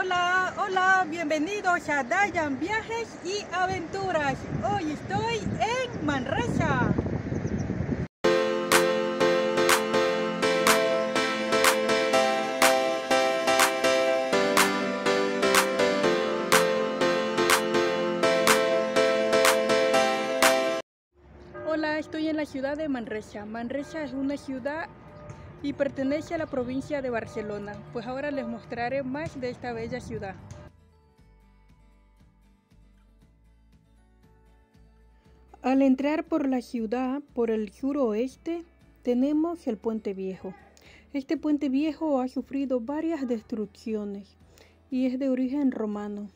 Hola, hola, bienvenidos a Dayan Viajes y Aventuras. Hoy estoy en Manresa. Hola, estoy en la ciudad de Manresa. Manresa es una ciudad y pertenece a la provincia de Barcelona. Pues ahora les mostraré más de esta bella ciudad. Al entrar por la ciudad, por el suroeste, tenemos el Puente Viejo. Este Puente Viejo ha sufrido varias destrucciones y es de origen romano.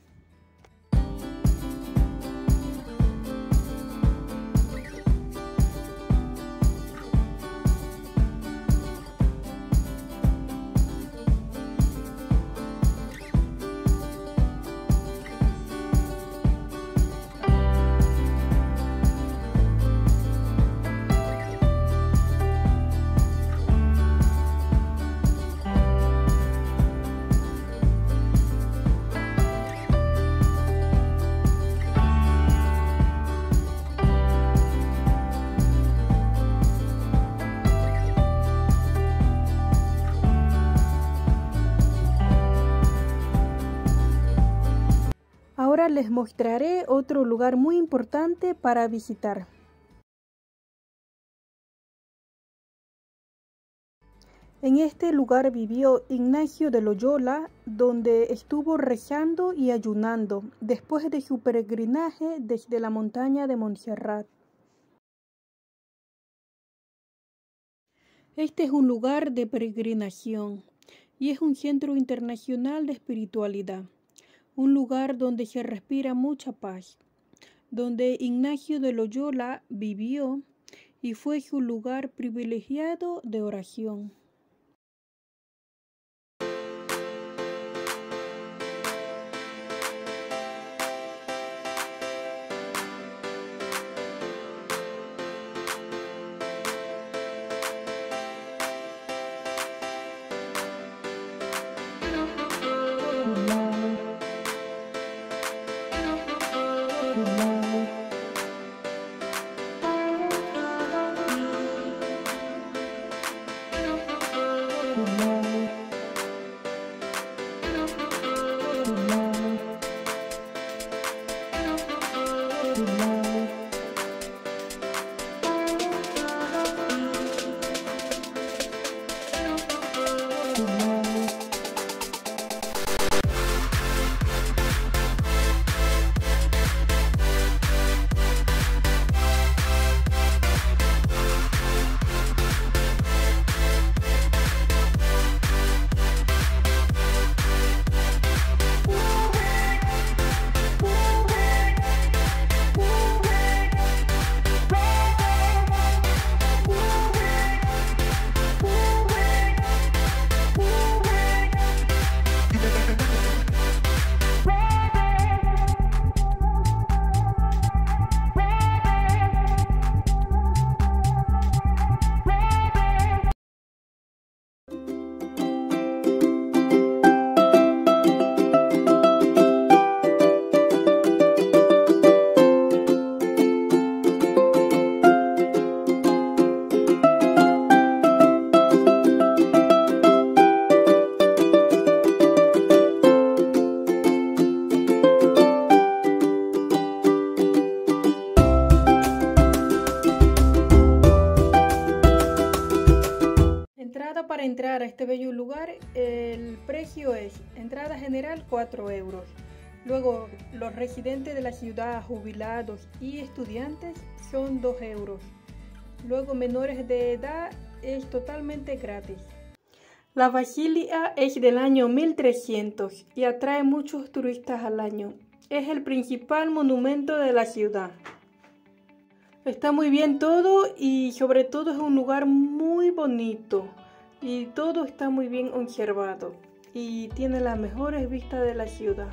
Ahora les mostraré otro lugar muy importante para visitar. En este lugar vivió Ignacio de Loyola, donde estuvo rezando y ayunando después de su peregrinaje desde la montaña de Montserrat. Este es un lugar de peregrinación y es un centro internacional de espiritualidad. Un lugar donde se respira mucha paz, donde Ignacio de Loyola vivió y fue su lugar privilegiado de oración. Para entrar a este bello lugar, el precio es entrada general 4 euros. Luego los residentes de la ciudad, jubilados y estudiantes son 2 euros. Luego menores de edad es totalmente gratis. La basílica es del año 1300 y atrae muchos turistas al año. Es el principal monumento de la ciudad. Está muy bien todo y sobre todo es un lugar muy bonito. Y todo está muy bien conservado y tiene las mejores vistas de la ciudad.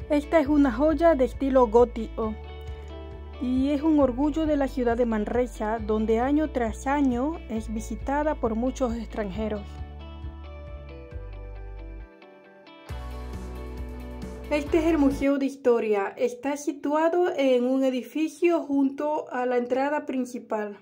Esta es una joya de estilo gótico y es un orgullo de la ciudad de Manresa, donde año tras año es visitada por muchos extranjeros. Este es el Museo de Historia. Está situado en un edificio junto a la entrada principal.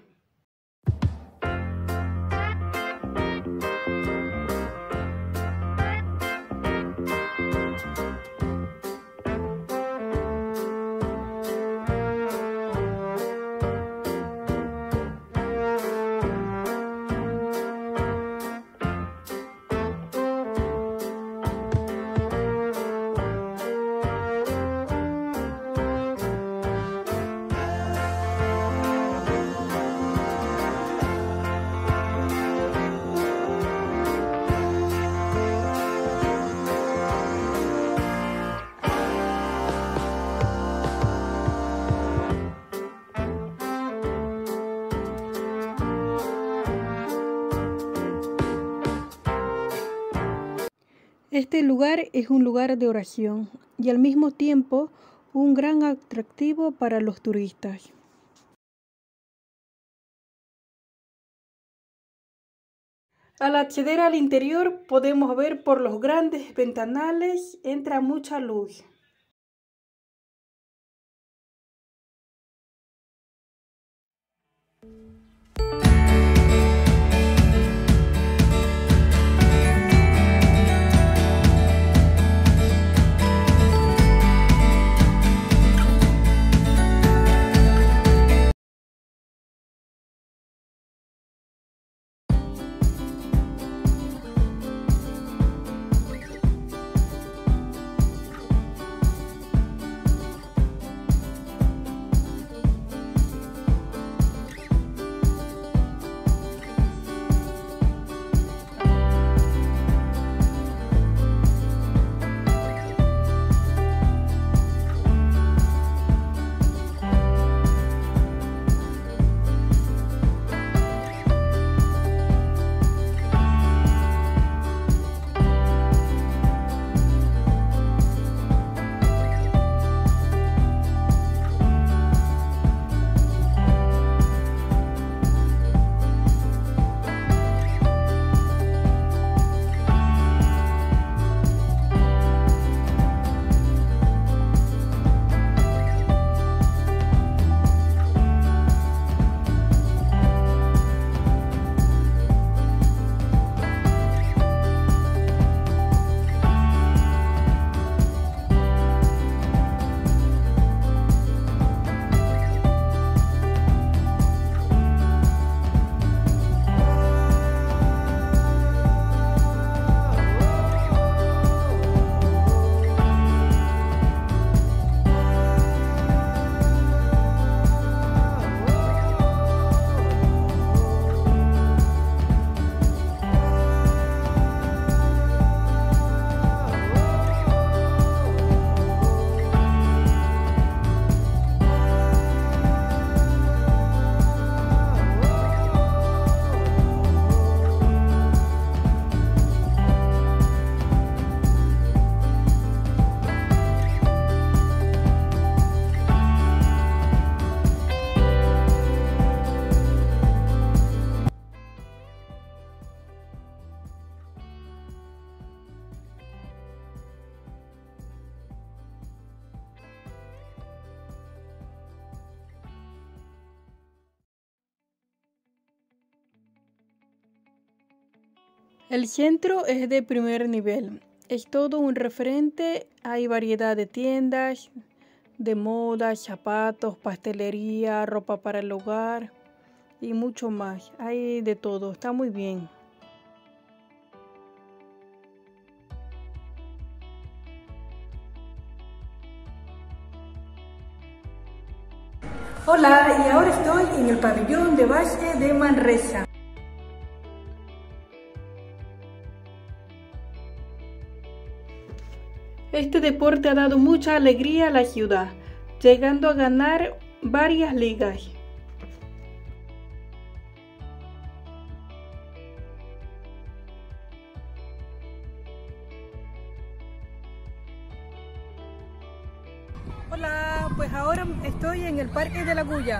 Este lugar es un lugar de oración y al mismo tiempo un gran atractivo para los turistas. Al acceder al interior podemos ver por los grandes ventanales entra mucha luz. El centro es de primer nivel, es todo un referente, hay variedad de tiendas, de moda, zapatos, pastelería, ropa para el hogar y mucho más, hay de todo, está muy bien. Hola, y ahora estoy en el pabellón de básquet de Manresa. Este deporte ha dado mucha alegría a la ciudad, llegando a ganar varias ligas. Hola, pues ahora estoy en el Parque de la Cuya.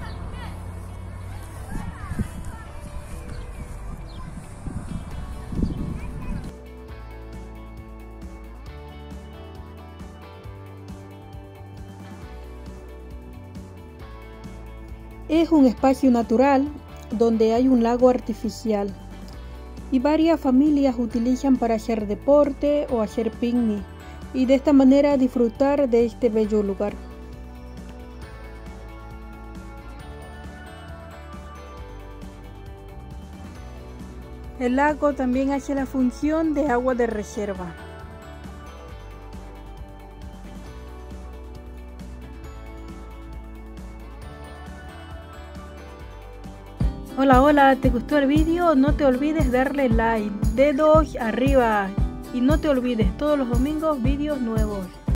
Es un espacio natural donde hay un lago artificial y varias familias utilizan para hacer deporte o hacer picnic y de esta manera disfrutar de este bello lugar. El lago también hace la función de agua de reserva. Hola, ¿te gustó el vídeo? No te olvides darle like, dedos arriba y no te olvides todos los domingos vídeos nuevos.